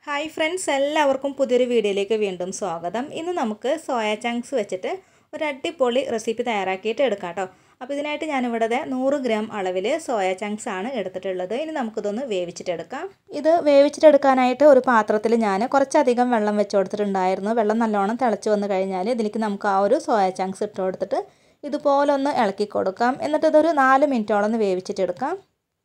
Hi friends, എല്ലാവർക്കും പുതിയൊരു വീഡിയോയിലേക്ക് വീണ്ടും സ്വാഗതം. ഇന്ന് നമുക്ക് സോയ ചങ്ക്സ് വെച്ചിട്ട് ഒരു അടിപൊളി റെസിപ്പി തയ്യാറാക്കിയിട്ട് എടുക്കാം കേട്ടോ. അപ്പോൾ ഇതിനായിട്ട് ഞാനിവിടെ 100 ഗ്രാം അളവിൽ സോയ ചങ്ക്സ് ആണ് എടുത്തിട്ടുള്ളത്. ഇനി നമുക്കിതൊന്ന് വേവിച്ചിട്ടെടുക്കാം. ഇത് വേവിച്ചിട്ടെടുക്കാനായിട്ട് ഒരു പാത്രത്തിൽ ഞാൻ കുറച്ചധികം വെള്ളം വെച്ച് കൊടുത്തിട്ടുണ്ടായിരുന്നു. വെള്ളം നല്ലോണം തിളച്ച് വന്നു കഴിഞ്ഞാൽ ഇതിലേക്ക് നമുക്ക് ആ ഒരു സോയ ചങ്ക്സ് ഇട്ട് കൊടുത്തിട്ട് ഇതുപോലെ ഒന്ന് ഇളക്കി കൊടുക്കാം. എന്നിട്ട് ഇതൊരു 4 മിനിറ്റോളം ഒന്ന് വേവിച്ചിട്ടെടുക്കാം.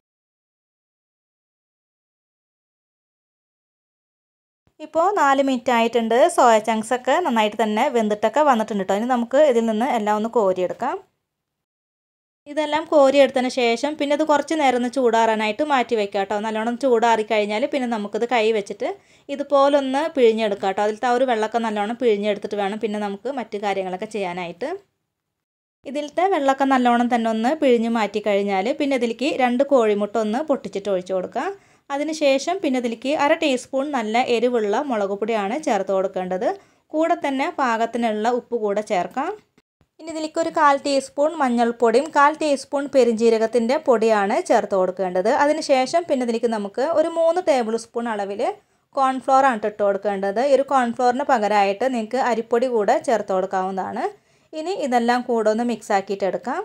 ഇപ്പോൾ 4 മിനിറ്റ് ആയിട്ടുണ്ട്. സോയ ചങ്ക്സ് ഒക്കെ നന്നായിട്ട് തന്നെ വെന്തിട്ടൊക്കെ വന്നിട്ടുണ്ട് കേട്ടോ. ഇനി നമുക്ക് ഇതിൽ നിന്ന് എല്ലാം ഒന്ന് കോരിയെടുക്കാം. ഇതെല്ലാം കോരിയെടുത്തതിന് ശേഷം പിന്നെ ഇത് കുറച്ച് നേരം ഒന്ന് ചൂടാറാനായിട്ട് മാറ്റി വെക്കാം കേട്ടോ. നല്ലോണം ചൂടാറി കഴിഞ്ഞാൽ പിന്നെ നമുക്കിത് കൈ വെച്ചിട്ട് ഇതുപോലൊന്ന് പിഴിഞ്ഞെടുക്കാം കേട്ടോ. അതിലത്തെ ആ ഒരു വെള്ളമൊക്കെ നല്ലോണം പിഴിഞ്ഞെടുത്തിട്ട് വേണം പിന്നെ നമുക്ക് മറ്റു കാര്യങ്ങളൊക്കെ ചെയ്യാനായിട്ട്. ഇതിലത്തെ വെള്ളമൊക്കെ നല്ലോണം തന്നെ ഒന്ന് പിഴിഞ്ഞ് മാറ്റി കഴിഞ്ഞാൽ പിന്നെ ഇതിലേക്ക് 2 കോഴിമുട്ട ഒന്ന് പൊട്ടിച്ചിട്ട് ഒഴിച്ചു കൊടുക്കാം. അതിനുശേഷം പിന്നെ ഇതിലേക്ക് 1/2 ടീസ്പൂൺ നല്ല എരിവുള്ള മുളക് പൊടിയാണ് ചേർത്ത് കൊടുക്കേണ്ടത്. കൂടെ തന്നെ പാകത്തിനുള്ള ഉപ്പ് കൂടെ ചേർക്കാം. ഇനി ഇതിലേക്ക് ഒരു 1/4 ടീസ്പൂൺ മഞ്ഞൾപ്പൊടിയും 1/4 ടീസ്പൂൺ പെരിഞ്ജീരകത്തിൻ്റെ പൊടിയാണ് ചേർത്ത് കൊടുക്കേണ്ടത്. അതിനുശേഷം പിന്നെ ഇതിലേക്ക് നമുക്ക് ഒരു 3 ടേബിൾ സ്പൂൺ അളവിൽ കോൺഫ്ലോർ ആണ് ഇട്ട് കൊടുക്കേണ്ടത്. ഈ ഒരു കോൺഫ്ലോറിന് പകരമായിട്ട് നിങ്ങൾക്ക് അരിപ്പൊടി കൂടെ ചേർത്ത് കൊടുക്കാവുന്നതാണ്. ഇനി ഇതെല്ലാം കൂടെ ഒന്ന് മിക്സ് ആക്കിയിട്ട് എടുക്കാം.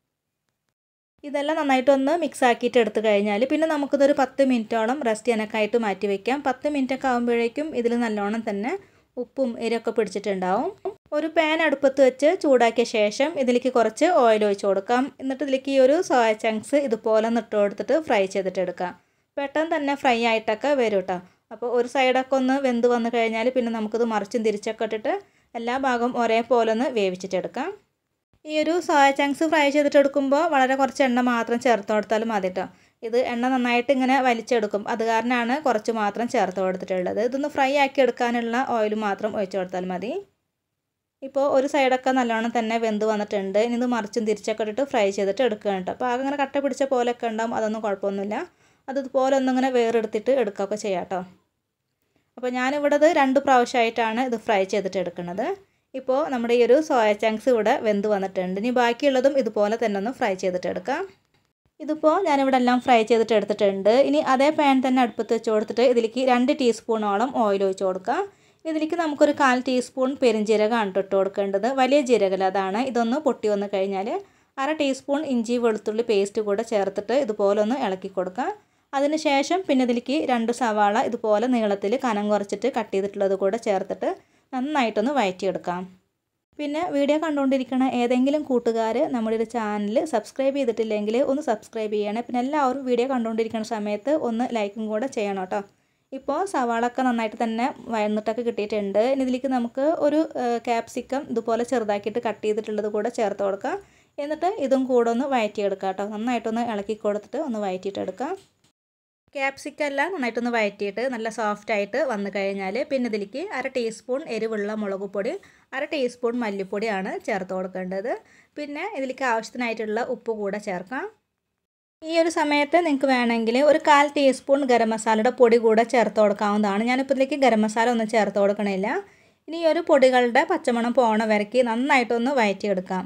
ഇതെല്ലാം നന്നായിട്ടൊന്ന് മിക്സ് ആക്കിയിട്ട് എടുത്തു കഴിഞ്ഞാൽ പിന്നെ നമുക്കിതൊരു 10 മിനിറ്റോളം റെസ്റ്റ് ചെയ്യാനൊക്കെയായിട്ട് മാറ്റി വയ്ക്കാം. 10 മിനിറ്റൊക്കെ ആകുമ്പോഴേക്കും ഇതിൽ നല്ലോണം തന്നെ ഉപ്പും എരിയൊക്കെ പിടിച്ചിട്ടുണ്ടാവും. ഒരു പാൻ അടുപ്പത്ത് വെച്ച് ചൂടാക്കിയ ശേഷം ഇതിലേക്ക് കുറച്ച് ഓയിൽ ഒഴിച്ച് കൊടുക്കാം. എന്നിട്ട് ഇതിലേക്ക് ഈ ഒരു സോയ ചങ്ക്സ് ഇതുപോലെ ഇട്ട് കൊടുത്തിട്ട് ഫ്രൈ ചെയ്തിട്ടെടുക്കാം. പെട്ടെന്ന് തന്നെ ഫ്രൈ ആയിട്ടൊക്കെ വരും കേട്ടോ. അപ്പോൾ ഒരു സൈഡൊക്കെ ഒന്ന് വെന്ത് വന്നു കഴിഞ്ഞാൽ പിന്നെ നമുക്കിത് മറിച്ചും തിരിച്ചൊക്കെ ഇട്ടിട്ട് എല്ലാ ഭാഗവും ഒരേപോലെ ഒന്ന് വേവിച്ചിട്ടെടുക്കാം. ഈ ഒരു സോയ ചങ്ക്സ് ഫ്രൈ ചെയ്തിട്ടെടുക്കുമ്പോൾ വളരെ കുറച്ച് എണ്ണ മാത്രം ചേർത്ത് കൊടുത്താലും മതി കേട്ടോ. ഇത് എണ്ണ നന്നായിട്ട് ഇങ്ങനെ വലിച്ചെടുക്കും, അത് കാരണമാണ് കുറച്ച് മാത്രം ചേർത്ത് കൊടുത്തിട്ടുള്ളത്. ഇതൊന്ന് ഫ്രൈ ആക്കി എടുക്കാനുള്ള ഓയിൽ മാത്രം ഒഴിച്ച് കൊടുത്താൽ മതി. ഇപ്പോൾ ഒരു സൈഡൊക്കെ നല്ലോണം തന്നെ വെന്ത് വന്നിട്ടുണ്ട്. ഇനി ഇത് മറിച്ചും തിരിച്ചൊക്കെ ഇട്ടിട്ട് ഫ്രൈ ചെയ്തിട്ട് എടുക്കുക കേട്ടോ. അപ്പോൾ ആകെ ഇങ്ങനെ കട്ട പിടിച്ച പോലെയൊക്കെ ഉണ്ടാകും, അതൊന്നും കുഴപ്പമൊന്നുമില്ല. അതുപോലെ ഒന്നിങ്ങനെ വേറെടുത്തിട്ട് എടുക്കുകയൊക്കെ ചെയ്യാം കേട്ടോ. അപ്പോൾ ഞാനിവിടെ 2 പ്രാവശ്യമായിട്ടാണ് ഇത് ഫ്രൈ ചെയ്തിട്ട് എടുക്കുന്നത്. ഇപ്പോൾ നമ്മുടെ ഈ ഒരു സോയ ചങ്ക്സ് ഇവിടെ വെന്ത് വന്നിട്ടുണ്ട്. ഇനി ബാക്കിയുള്ളതും ഇതുപോലെ തന്നെ ഒന്ന് ഫ്രൈ ചെയ്തിട്ട് എടുക്കാം. ഇതിപ്പോൾ ഞാനിവിടെ എല്ലാം ഫ്രൈ ചെയ്തിട്ട് എടുത്തിട്ടുണ്ട്. ഇനി അതേ പാൻ തന്നെ അടുപ്പത്ത് വെച്ച് കൊടുത്തിട്ട് ഇതിലേക്ക് 2 ടീസ്പൂണോളം ഓയിൽ ഒഴിച്ച് കൊടുക്കാം. ഇതിലേക്ക് നമുക്കൊരു 1/4 ടീസ്പൂൺ പെരിഞ്ജീരകമാണ് ഇട്ട് കൊടുക്കേണ്ടത്. വലിയ ജീരകം അതാണ്. ഇതൊന്ന് പൊട്ടി വന്നു കഴിഞ്ഞാൽ 1/2 ടീസ്പൂൺ ഇഞ്ചി വെളുത്തുള്ളി പേസ്റ്റ് കൂടെ ചേർത്തിട്ട് ഇതുപോലെ ഒന്ന് ഇളക്കി കൊടുക്കാം. അതിനുശേഷം പിന്നെ ഇതിലേക്ക് 2 സവാള ഇതുപോലെ നീളത്തിൽ കനം കുറച്ചിട്ട് കട്ട് ചെയ്തിട്ടുള്ളത് കൂടെ ചേർത്തിട്ട് നന്നായിട്ടൊന്ന് വഴറ്റിയെടുക്കാം. പിന്നെ വീഡിയോ കണ്ടുകൊണ്ടിരിക്കുന്ന ഏതെങ്കിലും കൂട്ടുകാർ നമ്മുടെ ഒരു ചാനൽ സബ്സ്ക്രൈബ് ചെയ്തിട്ടില്ലെങ്കിൽ ഒന്ന് സബ്സ്ക്രൈബ് ചെയ്യണേ. പിന്നെ എല്ലാവരും വീഡിയോ കണ്ടുകൊണ്ടിരിക്കുന്ന സമയത്ത് ഒന്ന് ലൈക്കും കൂടെ ചെയ്യണം കേട്ടോ. ഇപ്പോൾ സവാളൊക്കെ നന്നായിട്ട് തന്നെ വഴന്നിട്ടൊക്കെ കിട്ടിയിട്ടുണ്ട്. ഇനി ഇതിലേക്ക് നമുക്ക് ഒരു ക്യാപ്സിക്കം ഇതുപോലെ ചെറുതാക്കിയിട്ട് കട്ട് ചെയ്തിട്ടുള്ളത് കൂടെ ചേർത്ത് കൊടുക്കാം. എന്നിട്ട് ഇതും കൂടെ ഒന്ന് വഴറ്റിയെടുക്കാം കേട്ടോ. നന്നായിട്ടൊന്ന് ഇളക്കി കൊടുത്തിട്ട് ഒന്ന് വഴറ്റിയിട്ടെടുക്കാം. ക്യാപ്സിക്കം എല്ലാം നന്നായിട്ടൊന്ന് വഴറ്റിയിട്ട് നല്ല സോഫ്റ്റായിട്ട് വന്നു കഴിഞ്ഞാൽ പിന്നെ ഇതിലേക്ക് 1/2 ടീസ്പൂൺ എരിവുള്ള മുളക് പൊടി 1/2 ടീസ്പൂൺ മല്ലിപ്പൊടിയാണ് ചേർത്ത് കൊടുക്കേണ്ടത്. പിന്നെ ഇതിലേക്ക് ആവശ്യത്തിനായിട്ടുള്ള ഉപ്പ് കൂടെ ചേർക്കാം. ഈ ഒരു സമയത്ത് നിങ്ങൾക്ക് വേണമെങ്കിൽ ഒരു 1/4 ടീസ്പൂൺ ഗരം മസാലയുടെ പൊടി കൂടെ ചേർത്ത് കൊടുക്കാവുന്നതാണ്. ഞാനിപ്പോൾ ഇതിലേക്ക് ഗരം മസാല ഒന്നും ചേർത്ത് കൊടുക്കണില്ല. ഇനി ഈ ഒരു പൊടികളുടെ പച്ചമണം പോണ വരയ്ക്ക് നന്നായിട്ടൊന്ന് വഴറ്റിയെടുക്കാം.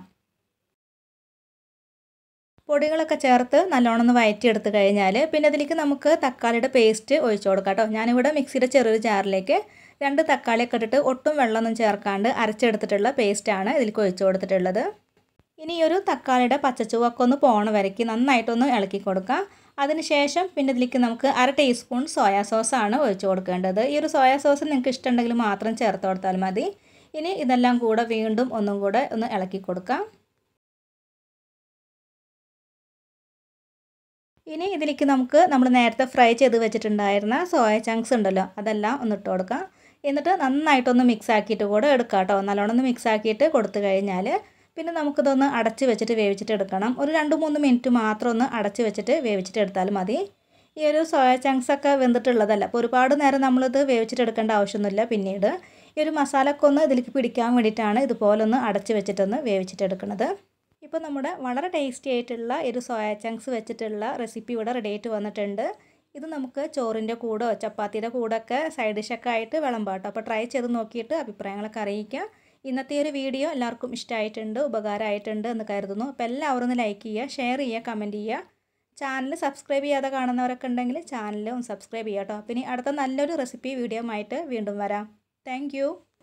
പൊടികളൊക്കെ ചേർത്ത് നല്ലോണം ഒന്ന് വഴറ്റിയെടുത്ത് കഴിഞ്ഞാൽ പിന്നെ ഇതിലേക്ക് നമുക്ക് തക്കാളിയുടെ പേസ്റ്റ് ഒഴിച്ച് കൊടുക്കാം കേട്ടോ. ഞാനിവിടെ മിക്സിയുടെ ചെറിയൊരു ജാറിലേക്ക് 2 തക്കാളിയൊക്കെ ഇട്ടിട്ട് ഒട്ടും വെള്ളമൊന്നും ചേർക്കാണ്ട് അരച്ചെടുത്തിട്ടുള്ള പേസ്റ്റാണ് ഇതിലേക്ക് ഒഴിച്ച് കൊടുത്തിട്ടുള്ളത്. ഇനി ഈ ഒരു തക്കാളിയുടെ പച്ചച്ചുവൊക്കെ ഒന്ന് പോണ വരയ്ക്ക് നന്നായിട്ടൊന്ന് ഇളക്കി കൊടുക്കാം. അതിനുശേഷം പിന്നെ ഇതിലേക്ക് നമുക്ക് 1/2 ടീസ്പൂൺ സോയാ സോസാണ് ഒഴിച്ച് കൊടുക്കേണ്ടത്. ഈ ഒരു സോയാ സോസ് നിങ്ങൾക്ക് ഇഷ്ടമുണ്ടെങ്കിൽ മാത്രം ചേർത്ത് കൊടുത്താൽ മതി. ഇനി ഇതെല്ലാം കൂടെ വീണ്ടും ഒന്നും കൂടെ ഒന്ന് ഇളക്കി കൊടുക്കാം. ഇനി ഇതിലേക്ക് നമുക്ക് നമ്മൾ നേരത്തെ ഫ്രൈ ചെയ്ത് വെച്ചിട്ടുണ്ടായിരുന്ന സോയ ചങ്ക്സ് ഉണ്ടല്ലോ, അതെല്ലാം ഒന്ന് ഇട്ട് കൊടുക്കാം. എന്നിട്ട് നന്നായിട്ടൊന്ന് മിക്സ് ആക്കിയിട്ട് കൂടെ എടുക്കാം കേട്ടോ. നല്ലോണം ഒന്ന് മിക്സ് ആക്കിയിട്ട് കൊടുത്തു കഴിഞ്ഞാൽ പിന്നെ നമുക്കിതൊന്ന് അടച്ച് വെച്ചിട്ട് വേവിച്ചിട്ട് എടുക്കണം. ഒരു 2-3 മിനിറ്റ് മാത്രം ഒന്ന് അടച്ച് വെച്ചിട്ട് വേവിച്ചിട്ട് എടുത്താൽ മതി. ഈ ഒരു സോയ ചങ്ക്സ് ഒക്കെ വെന്തിട്ടുള്ളതല്ല, അപ്പോൾ ഒരുപാട് നേരം നമ്മളിത് വേവിച്ചിട്ട് എടുക്കേണ്ട ആവശ്യമൊന്നുമില്ല. പിന്നീട് ഈ ഒരു മസാലയൊക്കെ ഒന്ന് ഇതിലേക്ക് പിടിക്കാൻ വേണ്ടിയിട്ടാണ് ഇതുപോലെ ഒന്ന് അടച്ച് വെച്ചിട്ടൊന്ന് വേവിച്ചിട്ട് എടുക്കുന്നത്. ഇപ്പോൾ നമ്മുടെ വളരെ ടേസ്റ്റി ആയിട്ടുള്ള ഒരു സോയ ചങ്ക്സ് വെച്ചിട്ടുള്ള റെസിപ്പി ഇവിടെ റെഡി ആയിട്ട് വന്നിട്ടുണ്ട്. ഇത് നമുക്ക് ചോറിൻ്റെ കൂടോ ചപ്പാത്തിയുടെ കൂടെയൊക്കെ സൈഡ് ഡിഷൊക്കെ ആയിട്ട് വിളമ്പാം കേട്ടോ. അപ്പോൾ ട്രൈ ചെയ്ത് നോക്കിയിട്ട് അഭിപ്രായങ്ങളൊക്കെ അറിയിക്കുക. ഇന്നത്തെ ഒരു വീഡിയോ എല്ലാവർക്കും ഇഷ്ടമായിട്ടുണ്ട്, ഉപകാരമായിട്ടുണ്ട് എന്ന് കരുതുന്നു. അപ്പോൾ എല്ലാവരും ഒന്ന് ലൈക്ക് ചെയ്യുക, ഷെയർ ചെയ്യുക, കമൻറ്റ് ചെയ്യുക. ചാനൽ സബ്സ്ക്രൈബ് ചെയ്യാതെ കാണുന്നവരൊക്കെ ഉണ്ടെങ്കിൽ ചാനലും സബ്സ്ക്രൈബ് ചെയ്യാം കേട്ടോ. പിന്നെ അടുത്ത നല്ലൊരു റെസിപ്പി വീഡിയോ ആയിട്ട് വീണ്ടും വരാം. താങ്ക്